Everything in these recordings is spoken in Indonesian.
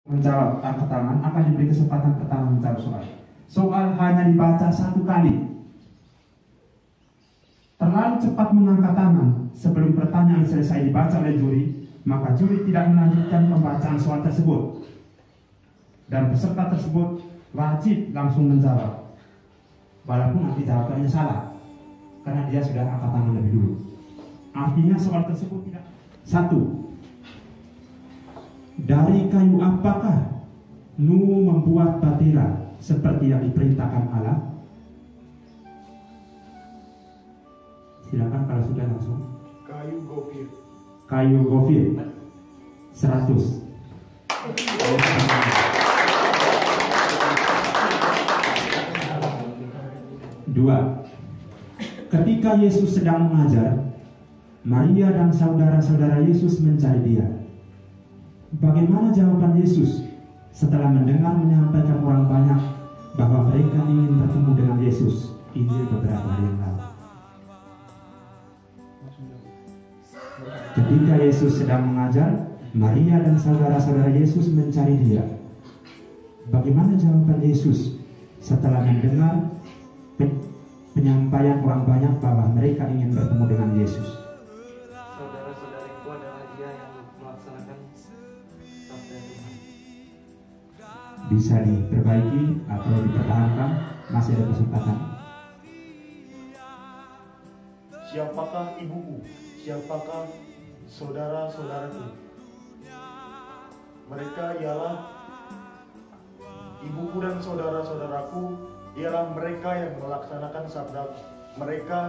menjawab angkat tangan akan diberi kesempatan pertama menjawab soal. Soal hanya dibaca satu kali. Terlalu cepat mengangkat tangan sebelum pertanyaan selesai dibaca oleh juri, maka juri tidak melanjutkan pembacaan soal tersebut. Dan peserta tersebut wajib langsung menjawab, walaupun nanti jawabannya salah, karena dia sudah angkat tangan lebih dulu. Artinya soal tersebut tidak. 1. Dari kayu apakah Nuh membuat batera seperti yang diperintahkan Allah? Silakan kalau sudah langsung. Kayu gofir. Kayu gofir. 100. 2. Ketika Yesus sedang mengajar, Maria dan saudara-saudara Yesus mencari dia. Bagaimana jawaban Yesus setelah mendengar menyampaikan orang banyak bahwa mereka ingin bertemu dengan Yesus? Injil beberapa hari yang lalu. Ketika Yesus sedang mengajar, Maria dan saudara-saudara Yesus mencari dia. Bagaimana jawaban Yesus setelah mendengar penyampaian orang banyak bahwa mereka ingin bertemu dengan Yesus? Saudara-saudariku adalah dia yang melaksanakan sabda Tuhan. Bisa diperbaiki atau dipertahankan, masih ada kesempatan. Siapakah ibuku? Siapakah saudara-saudaraku? Mereka ialah ibuku dan saudara-saudaraku, ialah mereka yang melaksanakan sabda mereka.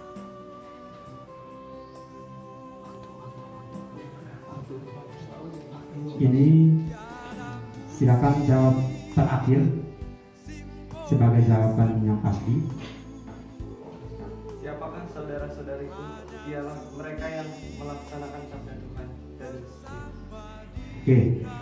Ini silakan jawab terakhir sebagai jawaban yang pasti. Siapakah saudara-saudariku? Ialah mereka yang melaksanakan sabda Tuhan dan Oke.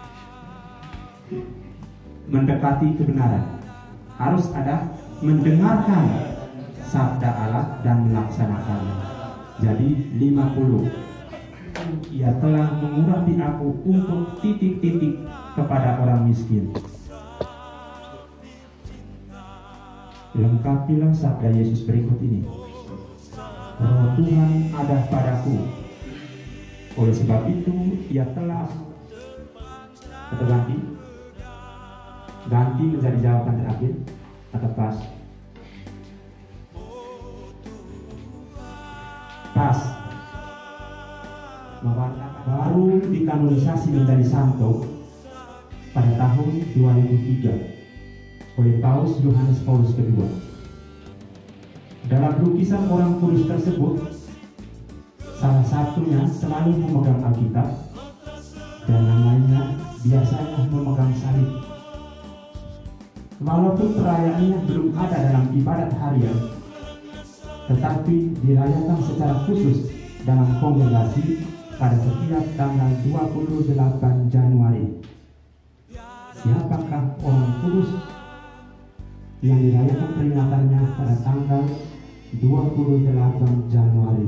Mendekati kebenaran harus ada mendengarkan sabda Allah dan melaksanakannya. Jadi 50. Ia telah mengurapi aku untuk titik-titik kepada orang miskin. Lengkapilah sabda Yesus berikut ini. Roh Tuhan ada padaku. Oleh sebab itu ia telah. Atau ganti menjadi jawaban terakhir atau pas? Pas. Baru dikanonisasi menjadi santo pada tahun 2003 oleh Paus Yohanes Paulus II. Dalam lukisan orang kudus tersebut, salah satunya selalu memegang Alkitab dan yang lainnya biasanya memegang salib. Walaupun perayaannya belum ada dalam ibadat harian, tetapi dirayakan secara khusus dalam kongregasi pada setiap tanggal 28 Januari. Siapakah orang kudus yang dirayakan peringatannya pada tanggal 28 Januari?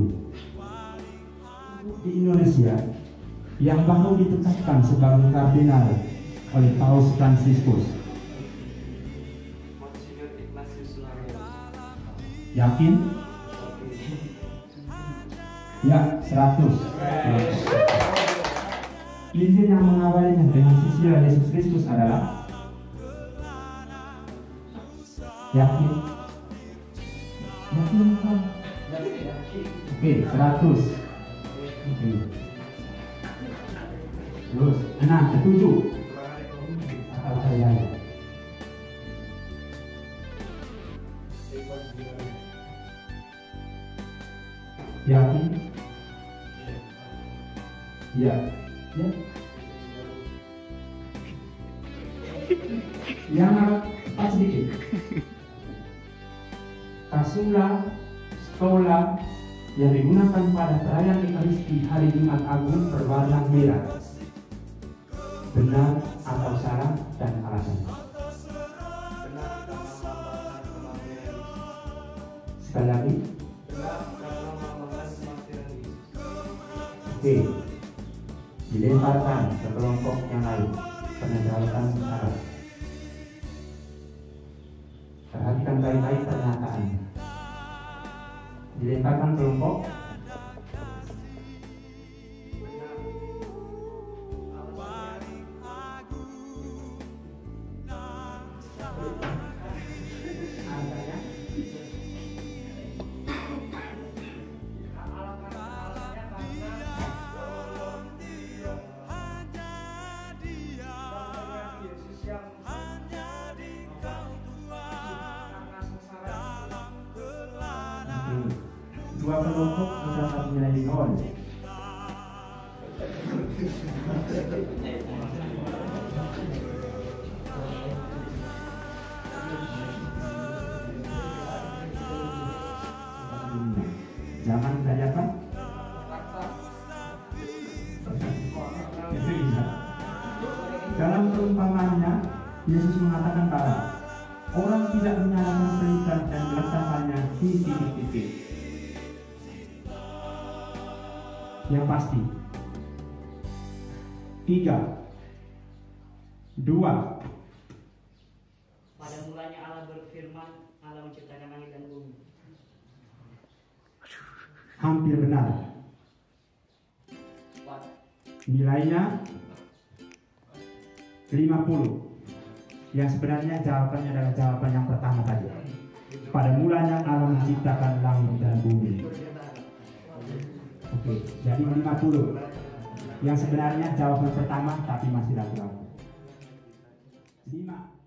Di Indonesia yang baru ditetapkan sebagai kardinal oleh Paus Fransiskus. Monsignor Ignatius Loyola. Yakin? Ya, 100. Injil yang mengawalinya dengan sisilah Yesus Kristus adalah yakin? Yakin kan? Oke, 100. Oke. Terus, 6, 7. Atau saya. Yakin? Ya. Ya. Yang pas sedikit. Kasula, stola yang digunakan pada perayaan Ekaristi hari Jumat Agung berwarna merah. Benar atau salah dan alasan? Benar karena melambangkan kematian Yesus. Sekali lagi. Benar karena melambangkan kematian Yesus. Oke. Dilemparkan ke kelompok yang lain. Pernah tautan syarat. Perhatikan baik-baik pernyataan. Dilemparkan kelompok. Dua kelompok mendapat nilai 0. Jangan tanyakan. Dalam perumpamaannya, Yesus mengatakan bahwa orang tidak menyalakan pelita dan meletakkannya di titik-titik. Yang pasti 3, 2. Pada mulanya Allah berfirman, Allah menciptakan langit dan bumi. Hampir benar. Nilainya 50. Yang sebenarnya jawabannya adalah jawaban yang pertama tadi. Pada mulanya Allah menciptakan langit dan bumi. Oke, jadi 50. Yang sebenarnya jawaban pertama tapi masih ragu-ragu. 5.